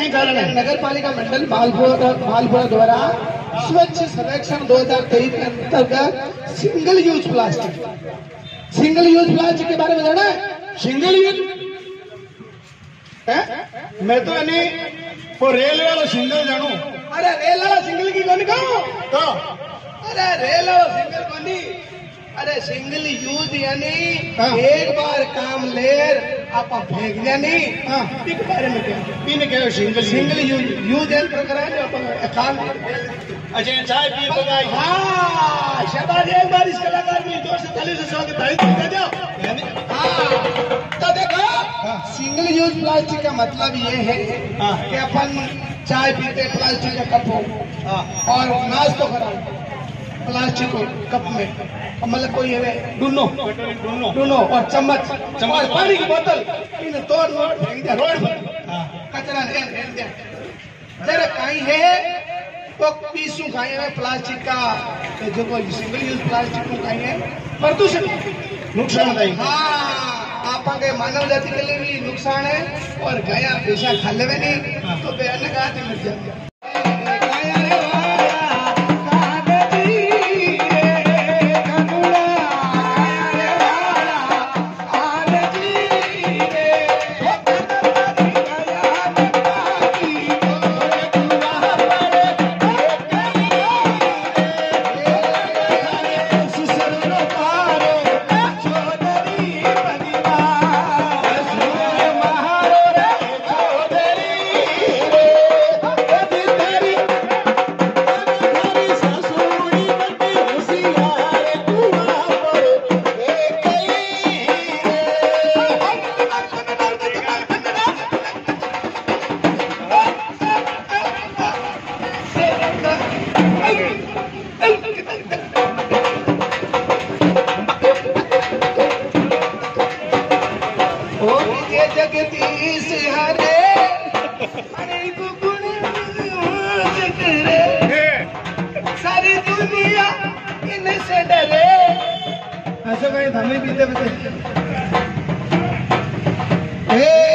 कई कारण है। नगर पालिका मंडल मालपुरा द्वारा स्वच्छ सर्वेक्षण 2023 के अंतर्गत सिंगल यूज प्लास्टिक के बारे में जाना है? सिंगल यूज मैं तो यानी वो रेल वाला सिंगल जानू। अरे रेल वाला सिंगल की कौन कहूं तो अरे रेल वाला सिंगल कौन अरे सिंगल यूज यानी एक बार काम लेर आप फेंक जानी एक बारे में क्या सिंगल यूज यंत्र करा जो काम। अच्छा चाय पी बगाई। हाँ शाबाश, एक बार इस कलाकार की जोर से ताली से स्वागत कर दो। तो देखो सिंगल यूज प्लास्टिक का मतलब ये है कि अपन चाय पीते प्लास्टिक का कप हो और नाश्ता करा प्लास्टिक कप में, मतलब कोई है डूनो और चम्मच और पानी की बोतल इन तोड़ फेंक दिया रोड पर कचरा फेंक दिया। जरा कहीं है तो पीसू खाए है प्लास्टिक का जो सिंगल यूज प्लास्टिक को खाए है प्रदूषण नुकसान है। हाँ आप मानव जाति के लिए भी नुकसान है और गया पैसा खा ले नहीं तो बयान का मिल जाए। जगदीश हरे हरे गुण सारी दुनिया इनसे डरे। ऐसा कहीं धनी पीते पीते